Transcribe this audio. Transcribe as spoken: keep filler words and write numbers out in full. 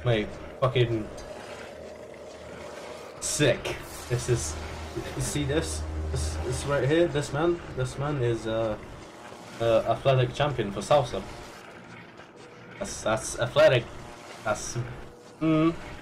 Mate, fucking sick. This is, you see this? This, this right here, this man, this man is uh, uh, athletic champion for salsa. That's, that's athletic. That's, mm,